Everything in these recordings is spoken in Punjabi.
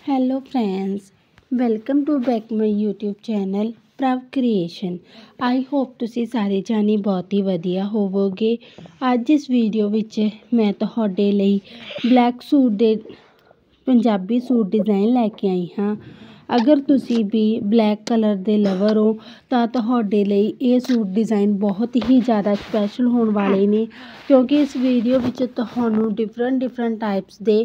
Hello friends, welcome to back my YouTube channel Prabh creation. I hope ਤੁਸੀਂ ਸਾਰੇ ਜਾਣੇ ਬਹੁਤ ਹੀ ਵਧੀਆ ਹੋਵੋਗੇ। ਅੱਜ ਇਸ ਵੀਡੀਓ ਵਿੱਚ ਮੈਂ ਤੁਹਾਡੇ ਲਈ ਬਲੈਕ ਸੂਟ ਦੇ ਪੰਜਾਬੀ ਸੂਟ ਡਿਜ਼ਾਈਨ ਲੈ ਕੇ ਆਈ ਹਾਂ। ਅਗਰ ਤੁਸੀਂ ਵੀ ਬਲੈਕ ਕਲਰ ਦੇ ਲਵਰ ਹੋ ਤਾਂ ਤੁਹਾਡੇ ਲਈ ਇਹ ਸੂਟ ਡਿਜ਼ਾਈਨ ਬਹੁਤ ਹੀ ਜ਼ਿਆਦਾ ਸਪੈਸ਼ਲ ਹੋਣ ਵਾਲੇ ਨੇ, ਕਿਉਂਕਿ ਇਸ ਵੀਡੀਓ ਵਿੱਚ ਤੁਹਾਨੂੰ ਡਿਫਰੈਂਟ ਟਾਈਪਸ ਦੇ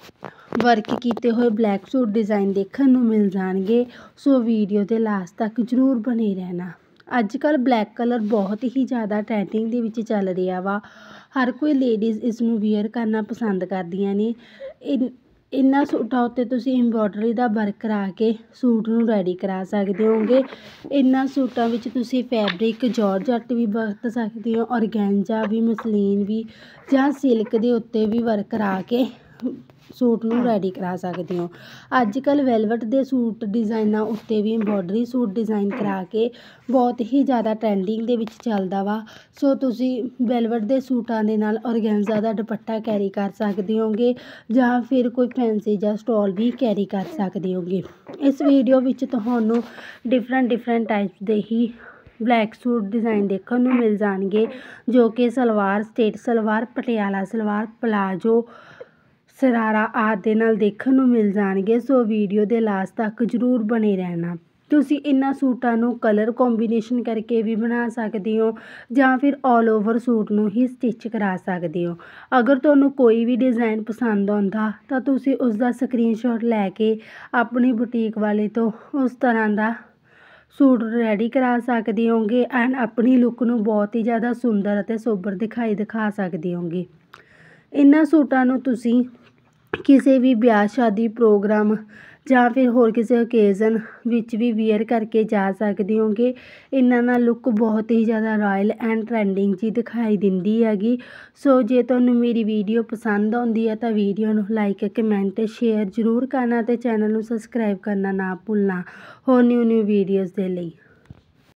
ਵਰਕ ਕੀਤੇ ਹੋਏ ਬਲੈਕ ਸੂਟ ਡਿਜ਼ਾਈਨ ਦੇਖਣ ਨੂੰ ਮਿਲ ਜਾਣਗੇ। ਸੋ ਵੀਡੀਓ ਦੇ ਲਾਸਟ ਤੱਕ ਜ਼ਰੂਰ ਬਣੇ ਰਹਿਣਾ। ਅੱਜ ਕੱਲ੍ਹ ਬਲੈਕ ਕਲਰ ਬਹੁਤ ਹੀ ਜ਼ਿਆਦਾ ਟਰੈਂਡਿੰਗ ਦੇ ਵਿੱਚ ਚੱਲ ਰਿਹਾ ਵਾ। ਹਰ ਕੋਈ ਲੇਡੀਜ਼ ਇਸ ਨੂੰ ਵੀਅਰ ਕਰਨਾ ਪਸੰਦ ਕਰਦੀਆਂ ਨੇ। ਇਹਨਾਂ ਸੂਟਾਂ ਉੱਤੇ ਤੁਸੀਂ ਐਮਬੋਡਰੀ ਦਾ ਵਰਕ ਕਰਾ ਕੇ ਸੂਟ ਨੂੰ ਰੈਡੀ ਕਰਾ ਸਕਦੇ ਹੋਗੇ। ਇਹਨਾਂ ਸੂਟਾਂ ਵਿੱਚ ਤੁਸੀਂ ਫੈਬਰਿਕ ਜਾਰਜੱਟ ਵੀ ਵਰਤ ਸਕਦੇ ਹੋ, ਔਰਗੈਂਜਾ ਵੀ, ਮਸਲੀਨ ਵੀ, ਜਾਂ ਸਿਲਕ ਦੇ ਉੱਤੇ ਵੀ ਵਰਕ ਕਰਾ ਕੇ ਸੂਟ ਨੂੰ ਰੈਡੀ ਕਰਾ ਸਕਦੇ ਹੋ। ਅੱਜ ਕੱਲ੍ਹ ਵੈਲਵਟ ਦੇ ਸੂਟ ਡਿਜ਼ਾਈਨਾਂ ਉੱਤੇ ਵੀ ਐਮਬੋਡਰੀ ਸੂਟ ਡਿਜ਼ਾਈਨ ਕਰਾ ਕੇ ਬਹੁਤ ਹੀ ਜ਼ਿਆਦਾ ਟਰੈਂਡਿੰਗ ਦੇ ਵਿੱਚ ਚੱਲਦਾ ਵਾ। ਸੋ ਤੁਸੀਂ ਵੈਲਵਟ ਦੇ ਸੂਟਾਂ ਦੇ ਨਾਲ ਔਰਗੈਂਜ਼ਾ ਦਾ ਦੁਪੱਟਾ ਕੈਰੀ ਕਰ ਸਕਦੇ ਹੋਗੇ, ਜਾਂ ਫਿਰ ਕੋਈ ਫੈਂਸੀ ਜਾਂ ਸਟੋਲ ਵੀ ਕੈਰੀ ਕਰ ਸਕਦੇ ਹੋਗੇ। ਇਸ ਵੀਡੀਓ ਵਿੱਚ ਤੁਹਾਨੂੰ ਡਿਫਰੈਂਟ ਟਾਈਪਸ ਦੇ ਹੀ ਬਲੈਕ ਸੂਟ ਡਿਜ਼ਾਈਨ ਦੇਖਣ ਨੂੰ ਮਿਲ ਜਾਣਗੇ, ਜੋ ਕਿ ਸਲਵਾਰ, ਸਟੇਟ ਸਲਵਾਰ, ਪਟਿਆਲਾ ਸਲਵਾਰ, ਪਲਾਜੋ, ਸਰਾਰਾ ਆਦਿ ਦੇ ਨਾਲ ਦੇਖਣ ਨੂੰ ਮਿਲ ਜਾਣਗੇ। ਸੋ ਵੀਡੀਓ ਦੇ ਲਾਸਟ ਤੱਕ ਜ਼ਰੂਰ ਬਣੇ ਰਹਿਣਾ। ਤੁਸੀਂ ਇਹਨਾਂ ਸੂਟਾਂ ਨੂੰ ਕਲਰ ਕੋਂਬੀਨੇਸ਼ਨ ਕਰਕੇ ਵੀ ਬਣਾ ਸਕਦੇ ਹੋ, ਜਾਂ ਫਿਰ ਆਲ ਓਵਰ ਸੂਟ ਨੂੰ ਹੀ ਸਟਿਚ ਕਰਾ ਸਕਦੇ ਹੋ। ਅਗਰ ਤੁਹਾਨੂੰ ਕੋਈ ਵੀ ਡਿਜ਼ਾਈਨ ਪਸੰਦ ਆਉਂਦਾ ਤਾਂ ਤੁਸੀਂ ਉਸ ਦਾ ਸਕਰੀਨਸ਼ਾਟ ਲੈ ਕੇ ਆਪਣੀ ਬੁਟੀਕ ਵਾਲੇ ਤੋਂ ਉਸ ਤਰ੍ਹਾਂ ਦਾ ਸੂਟ ਰੈਡੀ ਕਰਾ ਸਕਦੇ ਹੋਗੇ, ਐਂਡ ਆਪਣੀ ਲੁੱਕ ਨੂੰ ਬਹੁਤ ਹੀ ਜ਼ਿਆਦਾ ਸੁੰਦਰ ਅਤੇ ਸੋਬਰ ਦਿਖਾ ਸਕਦੇ ਹੋਗੇ। ਇਹਨਾਂ ਸੂਟਾਂ ਨੂੰ ਤੁਸੀਂ ਕਿਸੇ ਵੀ ਵਿਆਹ ਸ਼ਾਦੀ ਪ੍ਰੋਗਰਾਮ ਜਾਂ ਫਿਰ ਹੋਰ ਕਿਸੇ ਓਕੇਜ਼ਨ ਵਿੱਚ ਵੀ ਵੀਅਰ ਕਰਕੇ ਜਾ ਸਕਦੇ ਹੋਗੇ। ਇਹਨਾਂ ਨਾਲ ਲੁੱਕ ਬਹੁਤ ਹੀ ਜ਼ਿਆਦਾ ਰਾਇਲ ਐਂਡ ਟਰੈਂਡਿੰਗ ਜੀ ਦਿਖਾਈ ਦਿੰਦੀ ਹੈਗੀ। ਸੋ ਜੇ ਤੁਹਾਨੂੰ ਮੇਰੀ ਵੀਡੀਓ ਪਸੰਦ ਆਉਂਦੀ ਹੈ ਤਾਂ ਵੀਡੀਓ ਨੂੰ ਲਾਈਕ, ਕਮੈਂਟ, ਸ਼ੇਅਰ ਜ਼ਰੂਰ ਕਰਨਾ ਅਤੇ ਚੈਨਲ ਨੂੰ ਸਬਸਕ੍ਰਾਈਬ ਕਰਨਾ ਨਾ ਭੁੱਲਣਾ ਹੋਰ ਨਿਊ ਵੀਡੀਓਜ਼ ਦੇ ਲਈ।